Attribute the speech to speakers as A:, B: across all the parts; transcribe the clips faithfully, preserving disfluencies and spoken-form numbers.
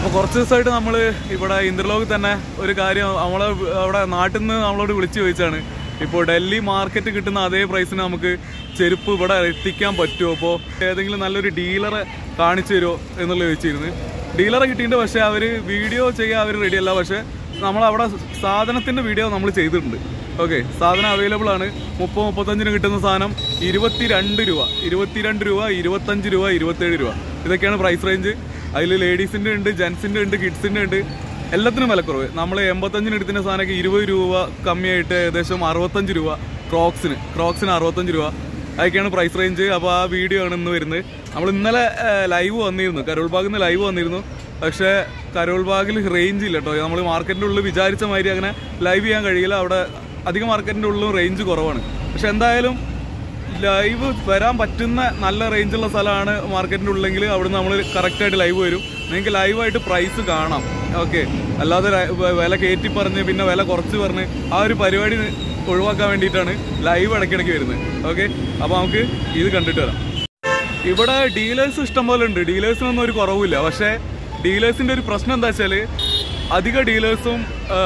A: അപ്പോൾ കുറച്ച് ദിവസമായിട്ട് നമ്മൾ ഇവിടെ ഇന്റർലോക്കിൽ തന്നെ ഒരു കാര്യം നമ്മളെ അവിടെ നാട്ടിൽ നിന്ന് നമ്മളോട് വിളിച്ച് ചോദിച്ചാണ്, ഇപ്പോൾ ഡൽഹി മാർക്കറ്റ് കിട്ടുന്ന അതേ പ്രൈസിന് നമുക്ക് ചെരുപ്പ് ഇവിടെ എത്തിക്കാൻ പറ്റുമോ, അപ്പോൾ ഏതെങ്കിലും നല്ലൊരു ഡീലറെ കാണിച്ചു തരുമോ എന്നുള്ളത് ചോദിച്ചിരുന്നു. ഡീലറെ കിട്ടിയിട്ടുണ്ട്, പക്ഷേ അവർ വീഡിയോ ചെയ്യാൻ അവർ റെഡിയല്ല. പക്ഷേ നമ്മളവിടെ സാധനത്തിൻ്റെ വീഡിയോ നമ്മൾ ചെയ്തിട്ടുണ്ട്. ഓക്കെ, സാധനം അവൈലബിൾ ആണ്. മുപ്പത് മുപ്പത്തഞ്ചിന് കിട്ടുന്ന സാധനം ഇരുപത്തിരണ്ട് രൂപ ഇരുപത്തിരണ്ട് രൂപ ഇരുപത്തഞ്ച് രൂപ ഇരുപത്തേഴ് രൂപ ഇതൊക്കെയാണ് പ്രൈസ് റേഞ്ച്. അതിൽ ലേഡീസിൻ്റെ ഉണ്ട്, ജെൻസിൻ്റെ ഉണ്ട്, കിഡ്സിൻ്റെ ഉണ്ട്, എല്ലാത്തിനും വിലക്കുറവ്. നമ്മൾ എൺപത്തഞ്ചിന് എടുക്കുന്ന സാധനമൊക്കെ ഇരുപത് രൂപ കമ്മിയായിട്ട് ഏകദേശം അറുപത്തഞ്ച് രൂപ ക്രോക്സിന് ക്രോക്സിന് അറുപത്തഞ്ച് രൂപ അതൊക്കെയാണ് പ്രൈസ് റേഞ്ച്. അപ്പോൾ ആ വീഡിയോ ആണ് ഇന്ന് വരുന്നത്. നമ്മൾ ഇന്നലെ ലൈവ് വന്നിരുന്നു, കരോൾബാഗിൽ നിന്ന് ലൈവ് വന്നിരുന്നു. പക്ഷേ കരോൾബാഗിൽ റേഞ്ച് ഇല്ല കേട്ടോ. നമ്മൾ മാർക്കറ്റിൻ്റെ ഉള്ളിൽ വിചാരിച്ച മാതിരി അങ്ങനെ ലൈവ് ചെയ്യാൻ കഴിയില്ല. അവിടെ അധികം മാർക്കറ്റിൻ്റെ ഉള്ളിലും റേഞ്ച് കുറവാണ്. പക്ഷെ എന്തായാലും ലൈവ് വരാൻ പറ്റുന്ന നല്ല റേഞ്ചുള്ള സ്ഥലമാണ് മാർക്കറ്റിൻ്റെ ഉള്ളെങ്കിൽ അവിടുന്ന് നമ്മൾ കറക്റ്റായിട്ട് ലൈവ് വരും. നിങ്ങൾക്ക് ലൈവായിട്ട് പ്രൈസ് കാണാം. ഓക്കെ, അല്ലാതെ വില കയറ്റി പറഞ്ഞ് പിന്നെ വില കുറച്ച് പറഞ്ഞ് ആ ഒരു പരിപാടി ഒഴിവാക്കാൻ വേണ്ടിയിട്ടാണ് ലൈവ് ഇടയ്ക്കിടയ്ക്ക് വരുന്നത്. ഓക്കെ, അപ്പോൾ നമുക്ക് ഇത് കണ്ടിട്ട് വരാം. ഇവിടെ ഡീലേഴ്സ് ഇഷ്ടം പോലെ ഉണ്ട്, ഡീലേഴ്സിനൊന്നും ഒരു കുറവില്ല. പക്ഷേ ഡീലേഴ്സിൻ്റെ ഒരു പ്രശ്നം എന്താ വെച്ചാൽ അധിക ഡീലേഴ്സും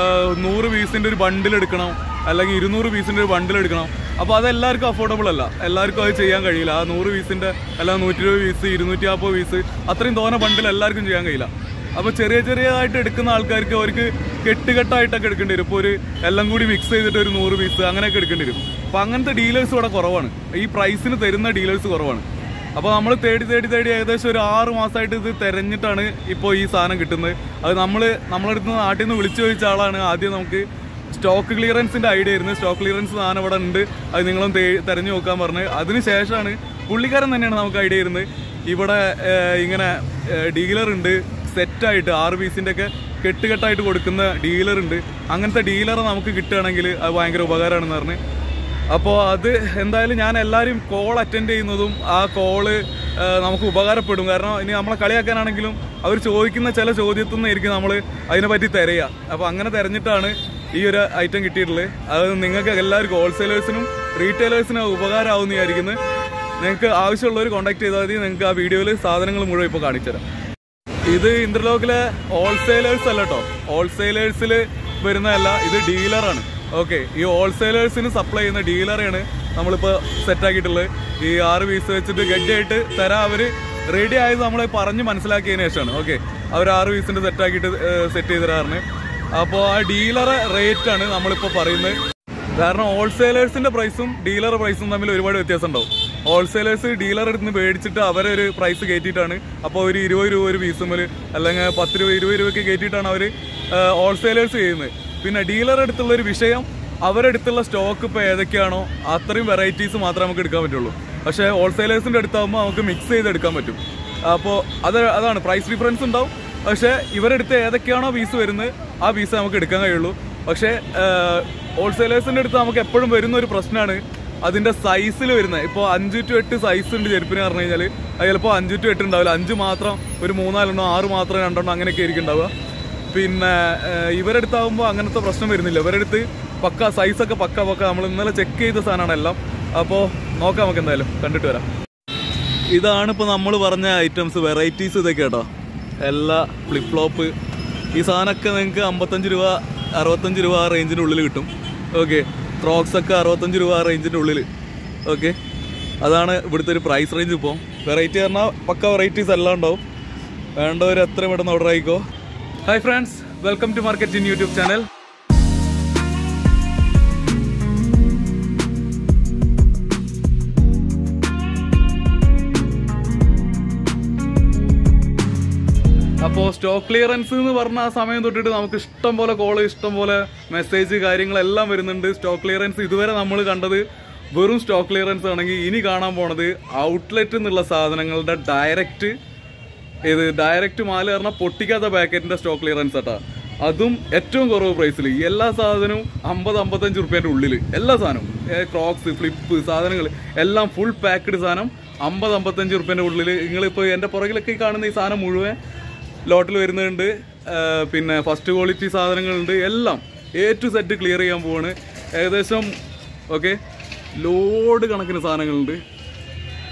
A: നൂറ് പീസിൻ്റെ ഒരു ബണ്ടിൽ എടുക്കണം, അല്ലെങ്കിൽ ഇരുന്നൂറ് പീസിൻ്റെ ഒരു ബണ്ടിൽ എടുക്കണം. അപ്പോൾ അതെല്ലാവർക്കും അഫോർഡബിൾ അല്ല, എല്ലാവർക്കും അത് ചെയ്യാൻ കഴിയില്ല. ആ നൂറ് പീസിൻ്റെ അല്ലെങ്കിൽ നൂറ്റി ഇരുപത് പീസ് ഇരുന്നൂറ്റി നാൽപ്പത് പീസ് അത്രയും തോന്നെ ബണ്ടിൽ എല്ലാവർക്കും ചെയ്യാൻ കഴിയില്ല. അപ്പോൾ ചെറിയ ചെറിയതായിട്ട് എടുക്കുന്ന ആൾക്കാർക്ക് അവർക്ക് കെട്ടുകെട്ടായിട്ടൊക്കെ എടുക്കേണ്ടി വരും. ഇപ്പോൾ ഒരു എല്ലാം കൂടി മിക്സ് ചെയ്തിട്ട് ഒരു നൂറ് പീസ് അങ്ങനെയൊക്കെ എടുക്കേണ്ടി വരും. അപ്പോൾ അങ്ങനത്തെ ഡീലേഴ്സ് ഇവിടെ കുറവാണ്, ഈ പ്രൈസിന് തരുന്ന ഡീലേഴ്സ് കുറവാണ്. അപ്പോൾ നമ്മൾ തേടി തേടി തേടി ഏകദേശം ഒരു ആറ് മാസമായിട്ട് ഇത് തിരഞ്ഞിട്ടാണ് ഇപ്പോൾ ഈ സാധനം കിട്ടുന്നത്. അത് നമ്മൾ നമ്മളെടുത്ത് നാട്ടിൽ നിന്ന് വിളിച്ചു ചോദിച്ച ആളാണ് ആദ്യം നമുക്ക് സ്റ്റോക്ക് ക്ലിയറൻസിൻ്റെ ഐഡിയ ആയിരുന്നു. സ്റ്റോക്ക് ക്ലിയറൻസ് സാധനം ഇവിടെ ഉണ്ട്, അത് നിങ്ങളും തിരഞ്ഞു നോക്കാൻ പറഞ്ഞ്. അതിന് ശേഷമാണ് പുള്ളിക്കാരൻ തന്നെയാണ് നമുക്ക് ഐഡിയ ഇരുന്നത്. ഇവിടെ ഇങ്ങനെ ഡീലറുണ്ട്, സെറ്റായിട്ട് ആറ് പീസിൻ്റെ ഒക്കെ കെട്ടുകെട്ടായിട്ട് കൊടുക്കുന്ന ഡീലറുണ്ട്. അങ്ങനത്തെ ഡീലറെ നമുക്ക് കിട്ടുകയാണെങ്കിൽ അത് ഭയങ്കര ഉപകാരമാണെന്ന് പറഞ്ഞ്. അപ്പോൾ അത് എന്തായാലും ഞാൻ എല്ലാവരും കോൾ അറ്റൻഡ് ചെയ്യുന്നതും ആ കോള് നമുക്ക് ഉപകാരപ്പെടും. കാരണം ഇനി നമ്മളെ കളിയാക്കാനാണെങ്കിലും അവർ ചോദിക്കുന്ന ചില ചോദ്യത്തിൽ നിന്നായിരിക്കും നമ്മൾ അതിനെപ്പറ്റി തിരയുക. അപ്പോൾ അങ്ങനെ തിരഞ്ഞിട്ടാണ് ഈ ഒരു ഐറ്റം കിട്ടിയിട്ടുള്ളത്. അത് നിങ്ങൾക്ക് എല്ലാവർക്കും ഹോൾസെയിലേഴ്സിനും റീറ്റെയിലേഴ്സിനും ഉപകാരമാവുമെന്ന് വിചാരിക്കുന്നത്. നിങ്ങൾക്ക് ആവശ്യമുള്ളവർ കോൺടാക്ട് ചെയ്താൽ മതി. നിങ്ങൾക്ക് ആ വീഡിയോയിൽ സാധനങ്ങൾ മുഴുവൻ ഇപ്പോൾ കാണിച്ചു തരാം. ഇത് ഇന്റർലോക്കിലെ ഹോൾസെയിലേഴ്സ് അല്ല കേട്ടോ, ഹോൾസെയിലേഴ്സിൽ വരുന്നതല്ല, ഇത് ഡീലറാണ്. ഓക്കെ, ഈ ഹോൾസെയിലേഴ്സിന് സപ്ലൈ ചെയ്യുന്ന ഡീലറെയാണ് നമ്മളിപ്പോൾ സെറ്റാക്കിയിട്ടുള്ളത്. ഈ ആറ് പീസ് വെച്ചിട്ട് ഗഡ്ഡായിട്ട് തരാം. അവർ റെഡി ആയത് നമ്മളെ പറഞ്ഞ് മനസ്സിലാക്കിയതിന് ശേഷമാണ്. ഓക്കെ, അവർ ആറ് പീസിൻ്റെ സെറ്റാക്കിയിട്ട് സെറ്റ് ചെയ്ത് തരാറുണ്ട്. അപ്പോൾ ആ ഡീലറെ റേറ്റാണ് നമ്മളിപ്പോൾ പറയുന്നത്. കാരണം ഹോൾസെയിലേഴ്സിൻ്റെ പ്രൈസും ഡീലർ പ്രൈസും തമ്മിൽ ഒരുപാട് വ്യത്യാസം ഉണ്ടാവും. ഹോൾസെയിലേഴ്സ് ഡീലറെ അടുത്ത് നിന്ന് മേടിച്ചിട്ട് അവരെ ഒരു പ്രൈസ് കയറ്റിയിട്ടാണ്, അപ്പോൾ ഒരു ഇരുപത് രൂപ ഒരു പീസുമ്മൽ അല്ലെങ്കിൽ പത്ത് രൂപ ഇരുപത് രൂപയ്ക്ക് കയറ്റിയിട്ടാണ് അവർ ഹോൾസെയിലേഴ്സ് ചെയ്യുന്നത്. പിന്നെ ഡീലറെ അടുത്തുള്ളൊരു വിഷയം, അവരെടുത്തുള്ള സ്റ്റോക്ക് ഇപ്പോൾ ഏതൊക്കെയാണോ അത്രയും വെറൈറ്റീസ് മാത്രമേ നമുക്ക് എടുക്കാൻ പറ്റുള്ളൂ. പക്ഷേ ഹോൾസെയിലേഴ്സിൻ്റെ അടുത്താകുമ്പോൾ നമുക്ക് മിക്സ് ചെയ്തെടുക്കാൻ പറ്റും. അപ്പോൾ അത് അതാണ് പ്രൈസ് ഡിഫറൻസ് ഉണ്ടാവും. പക്ഷേ ഇവരെടുത്ത് ഏതൊക്കെയാണോ പീസ് വരുന്നത് ആ പീസ് നമുക്ക് എടുക്കാൻ കഴിയുള്ളൂ. പക്ഷേ ഹോൾസെയിലേഴ്സിൻ്റെ അടുത്ത് നമുക്ക് എപ്പോഴും വരുന്ന ഒരു പ്രശ്നമാണ് അതിൻ്റെ സൈസിൽ വരുന്നത്. ഇപ്പോൾ അഞ്ച് ടു എട്ട് സൈസ് ഉണ്ട് ചെരുപ്പിന് പറഞ്ഞു കഴിഞ്ഞാൽ, അത് ചിലപ്പോൾ അഞ്ച് ടു എട്ട് ഉണ്ടാവില്ല, അഞ്ച് മാത്രം ഒരു മൂന്നാലെണ്ണോ ആറ് മാത്രം രണ്ടെണ്ണോ അങ്ങനെയൊക്കെ ആയിരിക്കും ഉണ്ടാവുക. പിന്നെ ഇവരെടുത്താകുമ്പോൾ അങ്ങനത്തെ പ്രശ്നം വരുന്നില്ല. ഇവരെടുത്ത് പക്ക സൈസൊക്കെ പക്ക പക്ക നമ്മൾ ഇന്നലെ ചെക്ക് ചെയ്ത സാധനമാണ് എല്ലാം. അപ്പോൾ നോക്കാം, നമുക്ക് എന്തായാലും കണ്ടിട്ട് വരാം. ഇതാണ് ഇപ്പോൾ നമ്മൾ പറഞ്ഞ ഐറ്റംസ്, വെറൈറ്റീസ് ഇതൊക്കെ കേട്ടോ. എല്ലാ ഫ്ലിപ്പ് ഫ്ലോപ്പ് ഈ സാധനമൊക്കെ നിങ്ങൾക്ക് അമ്പത്തഞ്ച് രൂപ അറുപത്തഞ്ച് രൂപ ആ റേഞ്ചിൻ്റെ ഉള്ളിൽ കിട്ടും. ഓക്കെ, ക്രോക്സൊക്കെ അറുപത്തഞ്ച് രൂപ ആ റേഞ്ചിൻ്റെ ഉള്ളിൽ. ഓക്കെ, അതാണ് ഇവിടുത്തെ ഒരു പ്രൈസ് റേഞ്ച്. ഇപ്പോൾ വെറൈറ്റി പറഞ്ഞാൽ പക്ക വെറൈറ്റീസ് എല്ലാം ഉണ്ടാവും. വേണ്ടവർ എത്ര പെട്ടെന്ന് ഓർഡർ ആയിക്കോ. Hi friends, welcome to market ജിൻ യൂട്യൂബ് ചാനൽ. അപ്പോൾ സ്റ്റോക്ക് ക്ലിയറൻസ് എന്ന് പറഞ്ഞ ആ സമയം തൊട്ടിട്ട് നമുക്ക് ഇഷ്ടം പോലെ കോള്, ഇഷ്ടം പോലെ മെസ്സേജ് കാര്യങ്ങളെല്ലാം വരുന്നുണ്ട്. സ്റ്റോക്ക് ക്ലിയറൻസ് ഇതുവരെ നമ്മൾ കണ്ടത് വെറും സ്റ്റോക്ക് ക്ലിയറൻസ് ആണെങ്കിൽ ഇനി കാണാൻ പോണത് ഔട്ട്ലെറ്റ് എന്നുള്ള സാധനങ്ങളുടെ ഡയറക്റ്റ് ഇത് ഡയറക്റ്റ് മാല് പറഞ്ഞാൽ പൊട്ടിക്കാത്ത പാക്കറ്റിൻ്റെ സ്റ്റോക്ക് ക്ലിയറൻസ് ആട്ടാ. അതും ഏറ്റവും കുറവ് പ്രൈസിൽ എല്ലാ സാധനവും അമ്പത് അമ്പത്തഞ്ച് റുപ്യേൻ്റെ ഉള്ളിൽ എല്ലാ സാധനവും, ക്രോക്സ് ഫ്ലിപ്പ് സാധനങ്ങൾ എല്ലാം ഫുൾ പാക്ക്ഡ് സാധനം അമ്പത് അമ്പത്തഞ്ച് റുപ്യേൻ്റെ ഉള്ളിൽ. നിങ്ങളിപ്പോൾ എൻ്റെ പുറകിലൊക്കെ കാണുന്ന ഈ സാധനം മുഴുവൻ ലോട്ടിൽ വരുന്നുണ്ട്. പിന്നെ ഫസ്റ്റ് ക്വാളിറ്റി സാധനങ്ങളുണ്ട്, എല്ലാം എ ടു സെറ്റ് ക്ലിയർ ചെയ്യാൻ പോവാണ്. ഏകദേശം ഓക്കെ ലോഡ് കണക്കിന് സാധനങ്ങളുണ്ട്.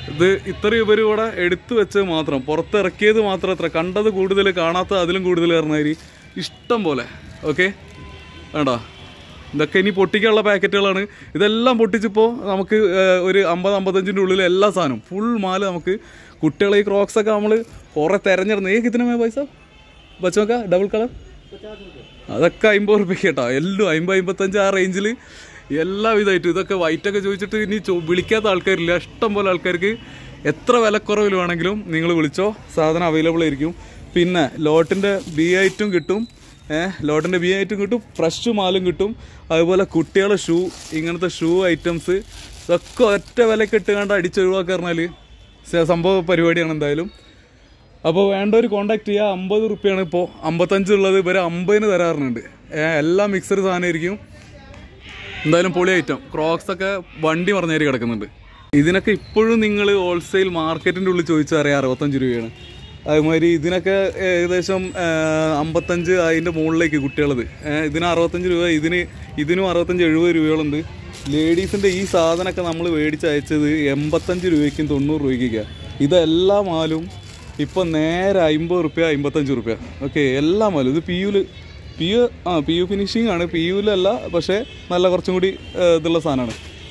A: ഇത് ഇത്രയും ഇവർ ഇവിടെ എടുത്തു വെച്ചത് മാത്രം, പുറത്തിറക്കിയത് മാത്രം എത്ര, കണ്ടത് കൂടുതൽ കാണാത്ത അതിലും കൂടുതൽ പറഞ്ഞാൽ ഇഷ്ടം പോലെ. ഓക്കെ വേണ്ടാ, ഇതൊക്കെ ഇനി പൊട്ടിക്കാനുള്ള പാക്കറ്റുകളാണ്. ഇതെല്ലാം പൊട്ടിച്ചിപ്പോൾ നമുക്ക് ഒരു അമ്പത് അമ്പത്തഞ്ചിൻ്റെ ഉള്ളിൽ എല്ലാ സാധനവും ഫുൾ മാല് നമുക്ക് കുട്ടികളെ ഈ ക്രോക്സൊക്കെ നമ്മൾ കുറേ തിരഞ്ഞെടുത്ത് ഏ കിത്തന പൈസ ബച്ചോക്ക ഡബിൾ കളർ അതൊക്കെ അമ്പത് റുപ്യക്ക് കേട്ടോ. എല്ലാം അമ്പത് അമ്പത്തഞ്ച് ആ റേഞ്ചിൽ എല്ലാവിധമായിട്ടും. ഇതൊക്കെ വൈറ്റൊക്കെ ചോദിച്ചിട്ട് ഇനി വിളിക്കാത്ത ആൾക്കാരില്ല, ഇഷ്ടം പോലെ ആൾക്കാർക്ക് എത്ര വിലക്കുറവിൽ വേണമെങ്കിലും നിങ്ങൾ വിളിച്ചോ, സാധനം അവൈലബിൾ ആയിരിക്കും. പിന്നെ ലോട്ടിൻ്റെ ബി ഐറ്റും കിട്ടും, ഏഹ് ലോട്ടിൻ്റെ ബി ഐറ്റും കിട്ടും, ഫ്രഷ് മാലും കിട്ടും. അതുപോലെ കുട്ടികളുടെ ഷൂ, ഇങ്ങനത്തെ ഷൂ ഐറ്റംസ് ഇതൊക്കെ ഒറ്റ വിലക്ക് ഇട്ടുകൊണ്ട് അടിച്ചൊഴിവാക്കി പറഞ്ഞാൽ സംഭവ പരിപാടിയാണ് എന്തായാലും. അപ്പോൾ വേണ്ടവർ കോൺടാക്ട് ചെയ്യുക. അമ്പത് റുപ്യാണ് ഇപ്പോൾ, അമ്പത്തഞ്ചുള്ളത് ഇവരെ അമ്പതിന് തരാറുണ്ട്. എല്ലാം മിക്സഡ് സാധനമായിരിക്കും. എന്തായാലും പൊളി ഐറ്റം. ക്രോക്സൊക്കെ വണ്ടി പറഞ്ഞേരി കിടക്കുന്നുണ്ട്. ഇതിനൊക്കെ ഇപ്പോഴും നിങ്ങൾ ഹോൾസെയിൽ മാർക്കറ്റിൻ്റെ ഉള്ളിൽ ചോദിച്ചാൽ അറിയാം അറുപത്തഞ്ച് രൂപയാണ്. അതുമാതിരി ഇതിനൊക്കെ ഏകദേശം അമ്പത്തഞ്ച് അതിൻ്റെ മുകളിലേക്ക് കുട്ടികളത്. ഇതിന് അറുപത്തഞ്ച് രൂപ, ഇതിന് ഇതിനും അറുപത്തഞ്ച് എഴുപത് രൂപകളുണ്ട്. ലേഡീസിൻ്റെ ഈ സാധനമൊക്കെ നമ്മൾ മേടിച്ച് അയച്ചത് എൺപത്തഞ്ച് രൂപയ്ക്കും തൊണ്ണൂറ് രൂപയ്ക്കൊക്കെയാണ്. ഇതെല്ലാ മാലും ഇപ്പം നേരെ അമ്പത് റുപ്യ അമ്പത്തഞ്ച് റുപ്യ. ഓക്കെ എല്ലാ മാലും. ഇത് പി യുല് പി യു ആ പി യു ഫിനിഷിംഗ് ആണ്, പി യുലല്ല, പക്ഷേ നല്ല കുറച്ചും കൂടി ഇതുള്ള സാധനമാണ്.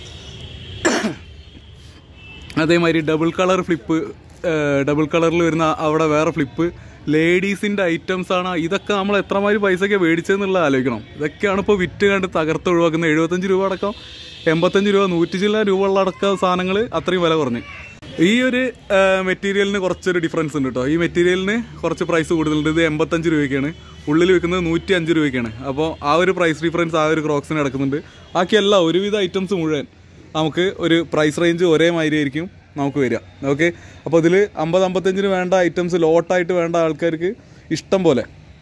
A: അതേമാതിരി ഡബിൾ കളർ ഫ്ലിപ്പ്, ഡബിൾ കളറിൽ വരുന്ന അവിടെ വേറെ ഫ്ലിപ്പ്, ലേഡീസിൻ്റെ ഐറ്റംസാണ്. ഇതൊക്കെ നമ്മൾ എത്രമാതിരി പൈസയ്ക്ക് മേടിച്ചതെന്നുള്ള ആലോചിക്കണം. ഇതൊക്കെയാണ് ഇപ്പോൾ വിറ്റ് കണ്ട് തകർത്ത് ഒഴിവാക്കുന്നത്. എഴുപത്തഞ്ച് രൂപ അടക്കം, എൺപത്തഞ്ച് രൂപ, നൂറ്റി ചില്ല രൂപ ഉള്ള അടക്കം സാധനങ്ങൾ അത്രയും വില കുറഞ്ഞ്. ഈ ഒരു മെറ്റീരിയലിന് കുറച്ചൊരു ഡിഫറൻസ് ഉണ്ട് കേട്ടോ. ഈ മെറ്റീരിയലിന് കുറച്ച് പ്രൈസ് കൂടുതലുണ്ട്. ഇത് എൺപത്തഞ്ച് രൂപയ്ക്കാണ്, ഉള്ളിൽ വെക്കുന്നത് നൂറ്റി അഞ്ച് രൂപയ്ക്കാണ്. അപ്പോൾ ആ ഒരു പ്രൈസ് ഡിഫറൻസ് ആ ഒരു ക്രോക്സിന് കിടക്കുന്നുണ്ട്. ബാക്കിയല്ല ഒരുവിധ ഐറ്റംസ് മുഴുവൻ നമുക്ക് ഒരു പ്രൈസ് റേഞ്ച് ഒരേ മാതിരി ആയിരിക്കും നമുക്ക് വരിക. ഓക്കെ, അപ്പോൾ ഇതിൽ അമ്പത് അമ്പത്തഞ്ചിന് വേണ്ട ഐറ്റംസ് ലോട്ടായിട്ട് വേണ്ട ആൾക്കാർക്ക് ഇഷ്ടം പോലെ.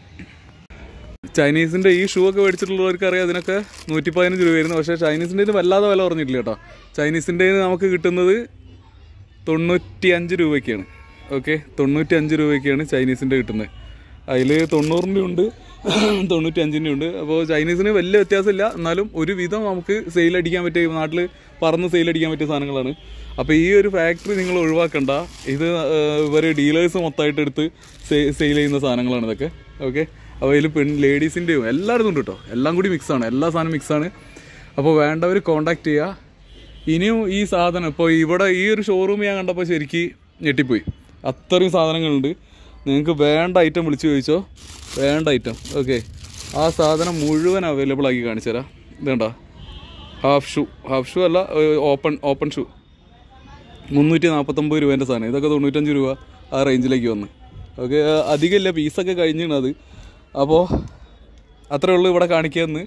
A: ചൈനീസിൻ്റെ ഈ ഷൂ ഒക്കെ മേടിച്ചിട്ടുള്ളവർക്ക് അറിയാം അതിനൊക്കെ നൂറ്റി പതിനഞ്ച് രൂപയായിരുന്നു. പക്ഷേ ചൈനീസിൻ്റെ ഇത് വല്ലാതെ വില പറഞ്ഞിട്ടില്ല കേട്ടോ. ചൈനീസിൻ്റെ നമുക്ക് കിട്ടുന്നത് തൊണ്ണൂറ്റി അഞ്ച് രൂപയ്ക്കാണ്. ഓക്കെ, തൊണ്ണൂറ്റി അഞ്ച് രൂപയ്ക്കാണ് ചൈനീസിൻ്റെ കിട്ടുന്നത്. അതിൽ തൊണ്ണൂറിൻ്റെ ഉണ്ട്, തൊണ്ണൂറ്റി അഞ്ചിൻ്റെ ഉണ്ട്. അപ്പോൾ ചൈനീസിന് വലിയ വ്യത്യാസമില്ല, എന്നാലും ഒരുവിധം നമുക്ക് സെയിലടിക്കാൻ പറ്റിയ, നാട്ടിൽ പറന്ന് സെയിലടിക്കാൻ പറ്റിയ സാധനങ്ങളാണ്. അപ്പോൾ ഈ ഒരു ഫാക്ടറി നിങ്ങൾ ഒഴിവാക്കണ്ട. ഇത് ഇവർ ഡീലേഴ്സ് മൊത്തമായിട്ട് എടുത്ത് സെയിൽ ചെയ്യുന്ന സാധനങ്ങളാണ് ഇതൊക്കെ. ഓക്കെ, അപ്പോൾ അതിൽ പെൺ ലേഡീസിൻ്റെയും എല്ലായിടത്തും ഉണ്ട് കേട്ടോ. എല്ലാം കൂടി മിക്സാണ്, എല്ലാ സാധനം മിക്സാണ്. അപ്പോൾ വേണ്ടവർ കോൺടാക്ട് ചെയ്യുക. ഇനിയും ഈ സാധനം ഇപ്പോൾ ഇവിടെ ഈ ഒരു ഷോറൂം ഞാൻ കണ്ടപ്പോൾ ശരിക്കും ഞെട്ടിപ്പോയി. അത്രയും സാധനങ്ങളുണ്ട്. നിങ്ങൾക്ക് വേണ്ട ഐറ്റം വിളിച്ച് ചോദിച്ചോ, വേണ്ട ഐറ്റം. ഓക്കെ, ആ സാധനം മുഴുവൻ അവൈലബിൾ ആക്കി കാണിച്ചു തരാം. ഇതുണ്ടോ, ഹാഫ് ഷൂ, ഹാഫ് ഷൂ അല്ല ഓപ്പൺ ഓപ്പൺ ഷൂ, മുന്നൂറ്റി നാൽപ്പത്തൊമ്പത് രൂപേൻ്റെ സാധനം. ഇതൊക്കെ തൊണ്ണൂറ്റഞ്ച് രൂപ ആ റേഞ്ചിലേക്ക് വന്ന്. ഓക്കെ, അധികമില്ല, പീസൊക്കെ കഴിഞ്ഞാണ്. അപ്പോൾ അത്രേ ഉള്ളൂ ഇവിടെ കാണിക്കാമെന്ന്.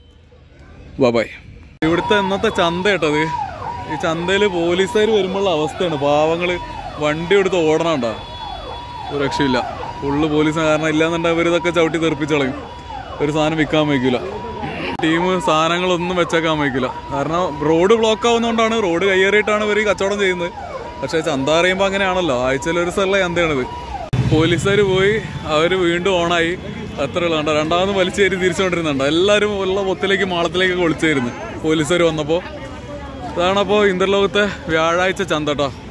A: ബൈ. ഇവിടുത്തെ ഇന്നത്തെ ചന്ത കേട്ടത്. ഈ ചന്തയിൽ പോലീസുകാർ വരുമ്പോഴുള്ള അവസ്ഥയാണ്. പാവങ്ങൾ വണ്ടി എടുത്ത് ഓടണണ്ട, ഒരു രക്ഷയില്ല. ഫുള്ള് പോലീസ് കാരണം ഇല്ലാന്നുണ്ടെങ്കിൽ അവർ ഇതൊക്കെ ചവിട്ടി തെറിപ്പിച്ചളയും. ഒരു സാധനം വിൽക്കാൻ വയ്ക്കില്ല. ടീം സാധനങ്ങളൊന്നും വെച്ചേക്കാൻ വയ്ക്കില്ല. കാരണം റോഡ് ബ്ലോക്ക് ആവുന്നതുകൊണ്ടാണ്, റോഡ് കയ്യേറിയിട്ടാണ് ഇവർ കച്ചവടം ചെയ്യുന്നത്. പക്ഷേ ചന്ത അറിയുമ്പോൾ അങ്ങനെയാണല്ലോ, ആഴ്ചയിൽ ഒരു സ്ഥലമുള്ള ചന്തയാണിത്. പോലീസുകാർ പോയി അവർ വീണ്ടും ഓണായി. അത്ര ഉള്ളതുണ്ട്. രണ്ടാമത് വലിച്ചേരി തിരിച്ചുകൊണ്ടിരുന്നുണ്ട്. എല്ലാവരും ഉള്ള പൊത്തിലേക്ക് മാളത്തിലേക്കൊക്കെ ഒളിച്ചായിരുന്നു പോലീസുകാർ വന്നപ്പോൾ. ഇതാണപ്പോൾ ഇന്റർലോകത്തെ വ്യാഴാഴ്ച ചന്ത കേട്ടോ.